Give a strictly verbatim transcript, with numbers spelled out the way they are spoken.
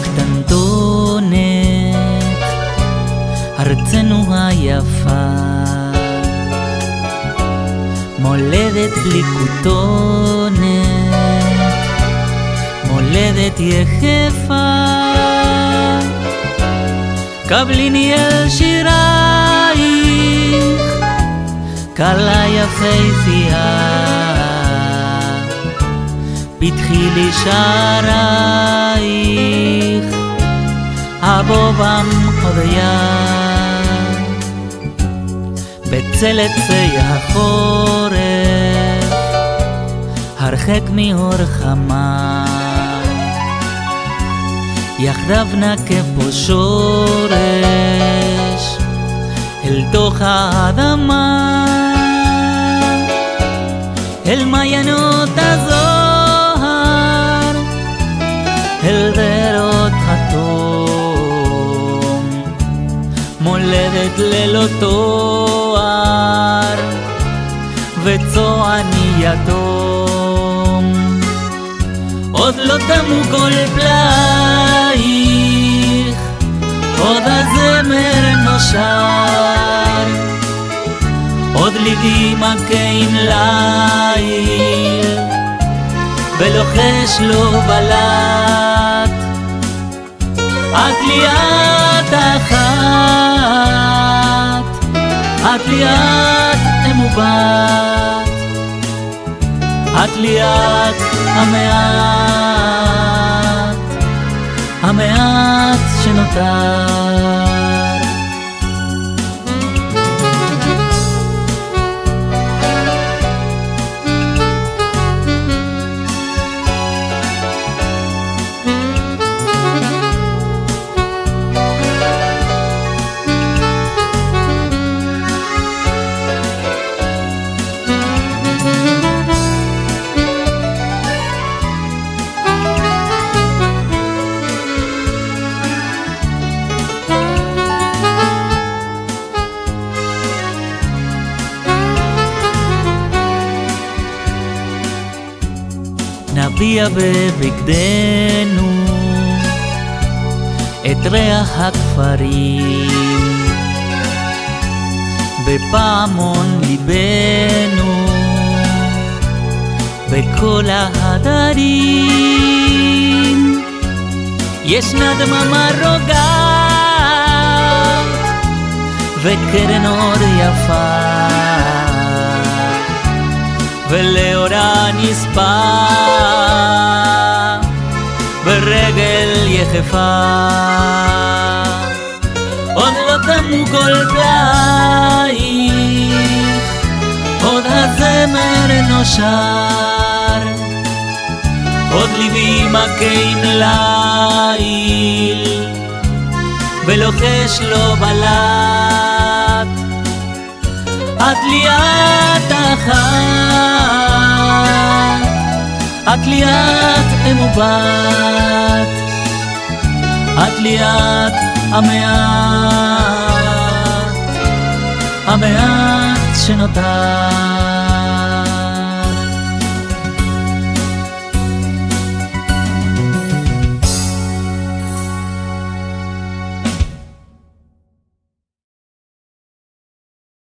קטנטונת, ארצנו היפה, מולדת בלי כותונת, מולדת יחפה. קבליני אל שירייך, קלה יפהפייה, פתחי לי שערייך, הבוא בם הודיה. בצל עצי החורף, הרחק מאור חמה, יחדיו נקה פה שורש אל תוך האדמה, אל מעיינות הזוהר, אל דרות התום, מולדת ללא תואר וצועני יתום. עוד לא תמו כל פלאייך, עוד הזמר נושר, עוד ליבי מכה עם ליל ולוחש לו בלט. את לי את אחת, את לי את אמובת, את לי את המעט, המעט שנותר. נביע בבגדנו את ריח הכפרים, בפעמון ליבנו בכל ההדרים. ישנה דממה רוגעת וקרן אור יפה, ולאורה נספה ברגל יחפה. עוד לא תמו כל פלאייך, עוד הזמר נושר, עוד ליבי מכה עם ליל ולוחש לו בלט. את לי את אחת, את לי את אמובת, את לי את המעט, המעט שנותר.